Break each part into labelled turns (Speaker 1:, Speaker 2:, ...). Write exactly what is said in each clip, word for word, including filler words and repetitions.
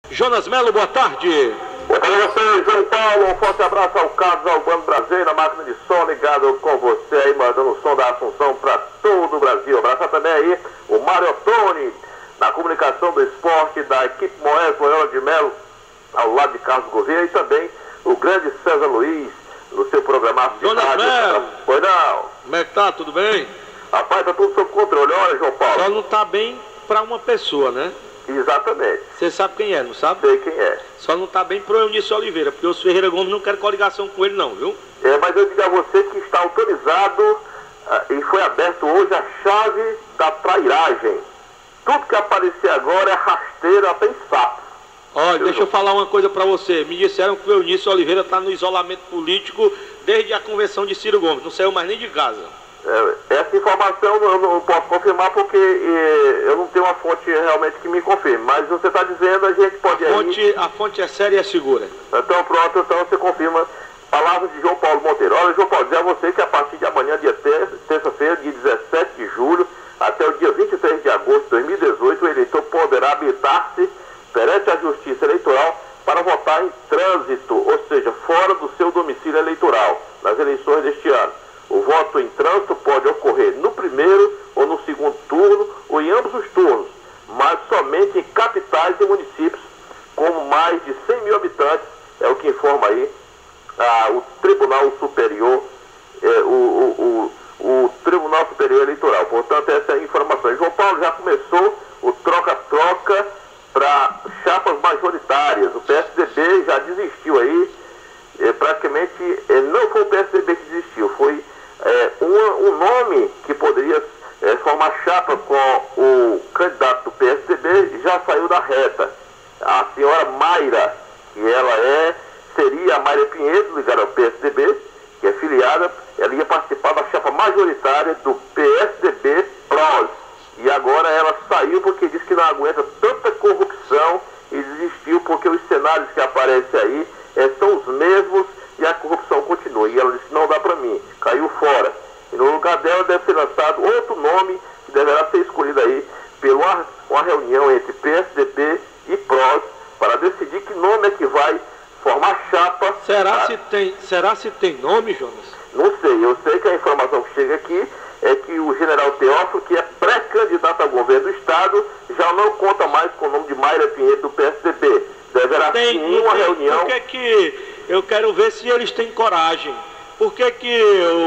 Speaker 1: Jonas Melo, boa tarde.
Speaker 2: Boa tarde a você, João Paulo. Um forte abraço ao Carlos Albano Brasil, na máquina de som, ligado com você aí, mandando o som da Assunção para todo o Brasil. Abraço também aí o Mário Ottoni, na comunicação do esporte da equipe Moés Loyola de Melo, ao lado de Carlos Gouveia, e também o grande César Luiz, no seu programa
Speaker 1: Jonas Melo.
Speaker 2: Pois não.
Speaker 1: Como é que tá? Tudo bem?
Speaker 2: Rapaz, tá tudo sob controle, olha, João Paulo.
Speaker 1: Só não tá bem para uma pessoa, né?
Speaker 2: Exatamente.
Speaker 1: Você sabe quem é, não sabe?
Speaker 2: Sei quem é.
Speaker 1: Só não tá bem pro Eunício Oliveira, porque o Ferreira Gomes não quer coligação com ele não, viu?
Speaker 2: É, mas eu digo a você que está autorizado uh, e foi aberto hoje a chave da trairagem. Tudo que aparecer agora é rasteiro até em sapo.
Speaker 1: Olha, deixa eu falar uma coisa pra você. Me disseram que o Eunício Oliveira tá no isolamento político desde a convenção de Ciro Gomes. Não saiu mais nem de casa.
Speaker 2: É, essa informação eu não posso confirmar porque é, eu não tenho uma fonte realmente que me confirme. Mas você está dizendo, a gente pode
Speaker 1: a fonte,
Speaker 2: aí...
Speaker 1: A fonte é séria e é segura.
Speaker 2: Então pronto, então você confirma. Palavras de João Paulo Monteiro. Olha, João Paulo, dizer a você que a partir de amanhã, dia terça-feira, dia dezessete de julho, até o dia vinte e três de agosto de dois mil e dezoito, o eleitor poderá habilitar-se perante a Justiça Eleitoral para votar em trânsito, ou seja, fora do seu domicílio eleitoral, nas eleições deste ano. O voto em trânsito pode ocorrer no primeiro ou no segundo turno, ou em ambos os turnos, mas somente em capitais e municípios com mais de cem mil habitantes, é o que informa aí ah, o Tribunal Superior, é, o, o, o, o Tribunal Superior Eleitoral. Portanto, essa é a informação. João Paulo, já começou o troca-troca para chapas majoritárias. O P S D B já desistiu aí, é, praticamente é, não foi o P S D B que desistiu, foi é, um, um nome que poderia é, formar chapa com o candidato do P S D B, já saiu da reta. A senhora Mayra, que ela é, seria a Mayra Pinheiro, ligada ao P S D B, que é filiada, ela ia participar da chapa majoritária do P S D B PROS. E agora ela saiu porque disse que não aguenta tanta corrupção e desistiu porque os cenários que aparecem aí é, são os mesmos e a corrupção continua. E ela disse, não dá para mim, caiu fora. E no lugar dela deve ser lançado outro nome que deverá ser escolhido aí pela uma reunião entre P S D B e PROS para decidir que nome é que vai formar chapa.
Speaker 1: Será,
Speaker 2: tá?
Speaker 1: se, tem, será se tem nome, Jonas?
Speaker 2: Não sei, eu sei que a informação que chega aqui é que o general Teófilo, que é pré-candidato ao governo do estado, já não conta mais com o nome de Mayra Pinheiro do P S D B. Deverá
Speaker 1: tem,
Speaker 2: sim uma
Speaker 1: tem,
Speaker 2: reunião...
Speaker 1: Por que que... Eu quero ver se eles têm coragem. Por que que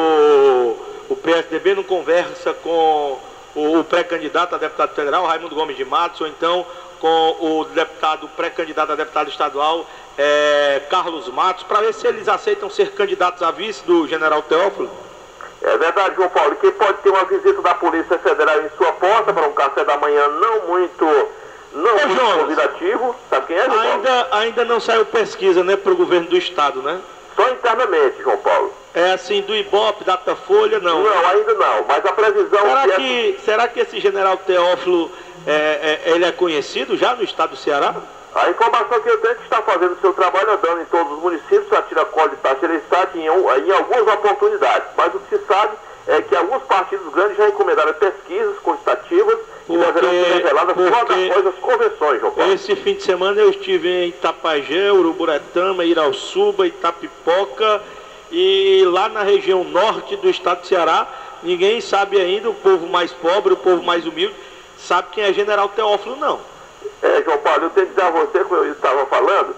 Speaker 1: o, o P S D B não conversa com o, o pré-candidato a deputado federal, Raimundo Gomes de Matos, ou então com o deputado pré-candidato a deputado estadual, é, Carlos Matos, para ver se eles aceitam ser candidatos a vice do general Teófilo?
Speaker 2: É verdade, João Paulo. Quem pode ter uma visita da Polícia Federal em sua porta para um café da manhã não muito, não
Speaker 1: Ô,
Speaker 2: muito
Speaker 1: Jonas,
Speaker 2: convidativo? Sabe quem é, João Paulo?
Speaker 1: Ainda, ainda não saiu pesquisa, né, para o governo do estado, né?
Speaker 2: Só internamente, João Paulo.
Speaker 1: É assim, do Ibope, Datafolha, não?
Speaker 2: Não, ainda não. Mas a previsão...
Speaker 1: Será
Speaker 2: que,
Speaker 1: que,
Speaker 2: é...
Speaker 1: será que esse general Teófilo, é, é, ele é conhecido já no estado do Ceará?
Speaker 2: A informação que eu tenho é que está fazendo o seu trabalho, andando em todos os municípios, a tira-cola de taxa de estádio em, em algumas oportunidades. Mas o que se sabe é que alguns partidos grandes já encomendaram pesquisas quantitativas que deverão ser reveladas logo após as convenções, João Paulo.
Speaker 1: Esse fim de semana eu estive em Itapajé, Uruburetama, Irauçuba, Itapipoca, e lá na região norte do estado do Ceará, ninguém sabe ainda, o povo mais pobre, o povo mais humilde, sabe quem é general Teófilo, não.
Speaker 2: É, João Paulo, eu tenho que dizer a você, como eu estava falando,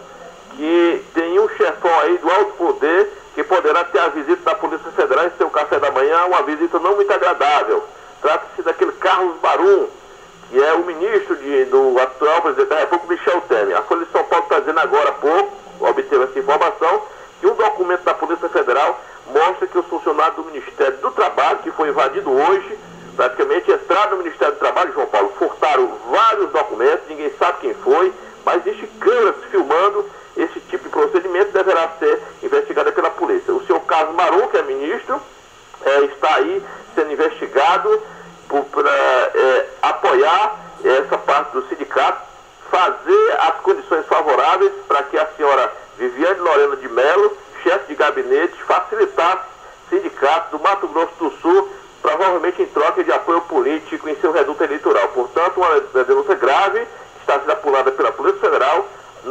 Speaker 2: que tem um chefão aí do alto poder que poderá ter a visita da Polícia Federal em seu café da manhã, uma visita não muito agradável. Trata-se daquele Carlos Barum, que é o ministro de, do atual presidente da República, Michel Temer. A Folha de São Paulo está dizendo agora há pouco, obteve essa informação, que um documento da Polícia Federal mostra que os funcionários do Ministério do Trabalho, que foi invadido hoje, praticamente entraram no Ministério do Trabalho, João Paulo, furtaram vários documentos, ninguém sabe quem foi, mas existe câmeras filmando esse tipo de procedimento, deverá ser investigado pela polícia. O senhor Carlos Barum, que é ministro, é, está aí sendo investigado para é, apoiar essa parte do sindicato, fazer as condições favoráveis para que a senhora Viviane Lorena de Mello, chefe de gabinete, facilitasse sindicato do Mato Grosso do Sul, provavelmente em troca de apoio político em seu reduto eleitoral. Portanto, uma denúncia grave está sendo apurada pela Polícia Federal,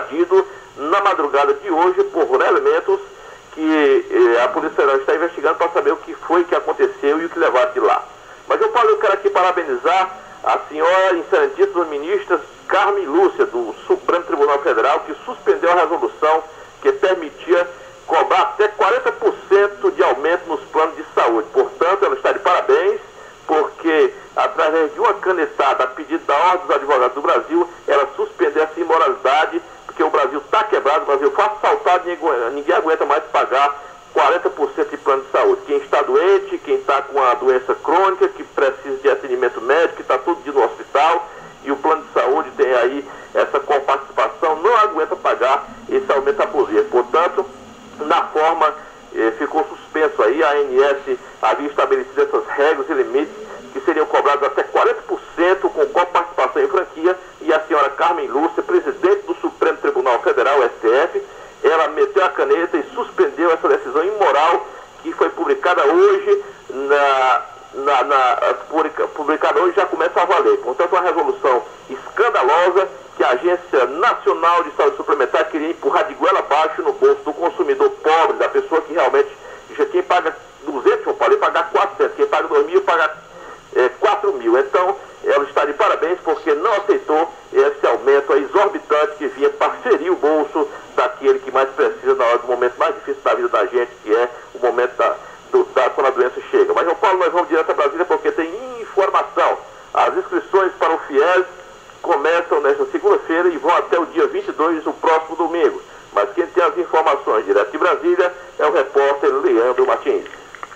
Speaker 2: invadido na madrugada de hoje por elementos que eh, a Polícia Federal está investigando para saber o que foi que aconteceu e o que levaram de lá. Mas, João Paulo, eu quero aqui parabenizar a senhora excelentíssima ministra Carmen Lúcia, do Supremo Tribunal Federal, que suspendeu a resolução que permitia cobrar até quarenta por cento de aumento nos planos de saúde. Portanto, ela está de parabéns, porque através de uma canetada a pedido da Ordem dos Advogados do Brasil, ela suspendeu essa imoralidade, porque o Brasil está quebrado, o Brasil foi assaltado, ninguém, ninguém aguenta mais pagar quarenta por cento de plano de saúde. Quem está doente, quem está com uma doença crônica, que precisa de atendimento médico, que está todo dia no hospital, e o plano de saúde tem aí essa coparticipação, não aguenta pagar esse aumento abusivo. Portanto, na forma, eh, ficou suspenso aí, a ANS havia estabelecido essas regras e limites que seriam cobrados até quarenta por cento com coparticipação em franquia, e a senhora Carmen Lúcia, presidente do Supremo Tribunal Federal, S T F, ela meteu a caneta e suspendeu essa decisão imoral que foi publicada hoje, na, na, na, publica, publicada hoje já começa a valer. Portanto, uma resolução escandalosa que a Agência Nacional de Saúde Suplementar queria empurrar de goela abaixo no bolso do consumidor pobre, da pessoa que realmente, já quem paga duzentos, eu falei, pagar quatrocentos, quem paga dois mil, paga é, quatro mil. Então, ela está de parabéns porque não aceitou esse aumento exorbitante que vinha para ferir o bolso daquele que mais precisa na hora do momento mais difícil da vida da gente, que é o momento da, do, da, quando a doença chega. Mas, João Paulo, nós vamos direto a Brasília porque tem informação. As inscrições para o FIES começam nesta segunda-feira e vão até o dia vinte e dois, o próximo domingo. Mas quem tem as informações direto de Brasília é o repórter Leandro Martins.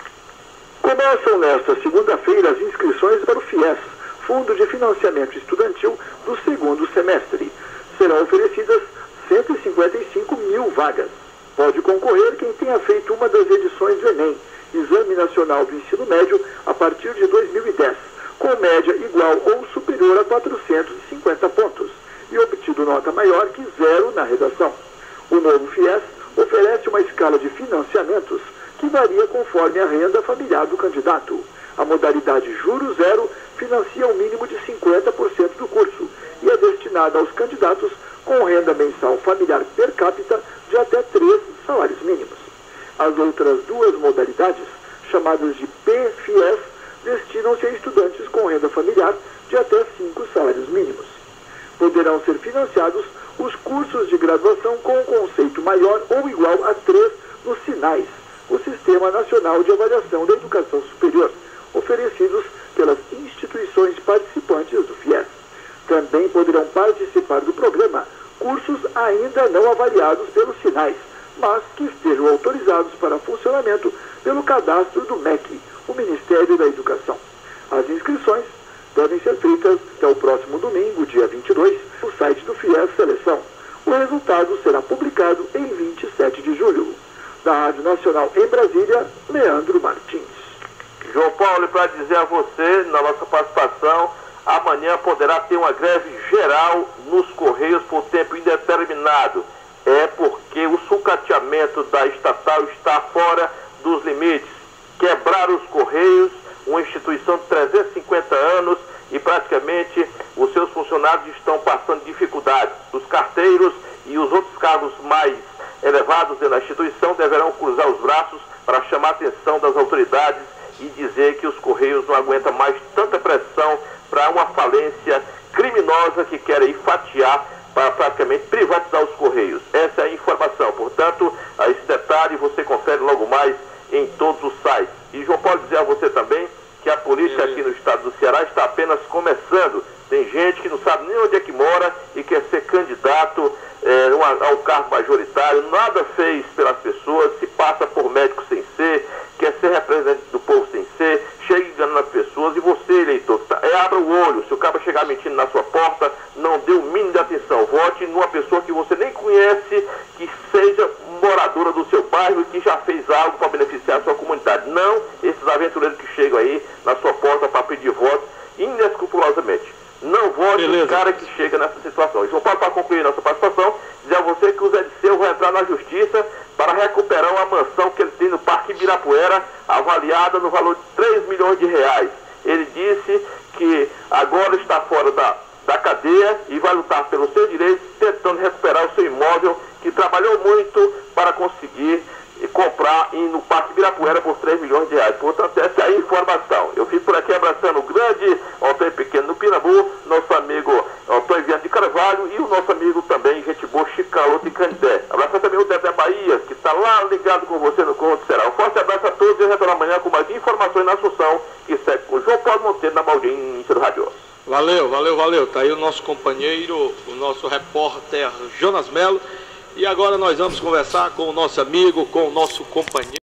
Speaker 3: Começam nesta segunda-feira as inscrições para o FIES, Fundo de Financiamento Estudantil do segundo semestre. Serão oferecidas cento e cinquenta e cinco mil vagas. Pode concorrer quem tenha feito uma das edições do Enem, Exame Nacional do Ensino Médio, a partir de dois mil e dez, com média igual ou superior a quatrocentos e cinquenta pontos, e obtido nota maior que zero na redação. O novo FIES oferece uma escala de financiamentos que varia conforme a renda familiar do candidato. A modalidade Juro Zero financia o mínimo de cinquenta por cento do curso e é destinada aos candidatos com renda mensal familiar per capita de até três salários mínimos. As outras duas modalidades, chamadas de P FIES, destinam-se a estudantes com renda familiar de até cinco salários mínimos. Poderão ser financiados os cursos de graduação com um conceito maior ou igual a três nos SINAIS, o Sistema Nacional de Avaliação da Educação Superior, oferecidos pelas instituições participantes do FIES. Também poderão participar do programa cursos ainda não avaliados pelos SINAIS, mas que estejam autorizados para funcionamento pelo cadastro do M E C, o Ministério da Educação. As inscrições devem ser feitas até o próximo domingo, dia vinte e dois, no site do FIES Seleção. O resultado será publicado em vinte e sete de julho. Da Rádio Nacional em Brasília, Leandro Martins.
Speaker 2: João Paulo, para dizer a você, na nossa participação, amanhã poderá ter uma greve geral nos Correios por tempo indeterminado. É porque o sucateamento da estatal está fora dos limites. Quebraram os Correios, uma instituição de trezentos e cinquenta anos, e praticamente os seus funcionários estão passando dificuldades. Os carteiros e os outros cargos mais elevados dentro da instituição deverão cruzar os braços para chamar a atenção das autoridades e dizer que os Correios não aguentam mais tanta pressão para uma falência criminosa que quer aí fatiar para praticamente privatizar os Correios. Essa é a informação. Portanto, esse detalhe você confere logo mais em todos os sites. E, João Paulo, dizer a você também que a polícia aqui no estado do Ceará está apenas começando. Tem gente que não sabe nem onde é que mora e quer ser candidato é, ao cargo majoritário, nada fez pelas pessoas, se passa por médico sem ser, quer ser representante do povo sem ser, chega enganando as pessoas. E você, eleitor, tá, é, abra o olho. Se o cara chegar mentindo na sua porta, não dê o mínimo de atenção. Vote numa pessoa que você nem conhece, que seja moradora do seu bairro e que já fez algo para beneficiar a sua comunidade. Não esses aventureiros que chegam aí na sua porta para pedir voto inescrupulosamente. Não vote no cara que chega nessa situação. João Paulo, para concluir nossa participação, dizer a você que o Zé Disseu vai entrar na justiça para recuperar uma mansão que ele tem no Parque Ibirapuera, avaliada no valor de três milhões de reais. Ele disse que agora está fora da, da cadeia e vai lutar pelos seus direitos, tentando recuperar o seu imóvel Ibirapuera por três milhões de reais. Portanto, essa é a informação. Eu fico por aqui abraçando o grande Antônio Pequeno no Pinabu, nosso amigo Antônio Viana de Carvalho e o nosso amigo também, gente boa, Chicaloto e Candé. Abraço também o Dedé Bahia, que está lá ligado com você no Conto Será. Um forte abraço a todos e eu retorno amanhã com mais informações na Assunção, que segue com o João Paulo Monteiro na audiência do Rádio.
Speaker 1: Valeu, valeu, valeu. Tá aí o nosso companheiro, o nosso repórter Jonas Melo. E agora nós vamos conversar com o nosso amigo, com o nosso companheiro.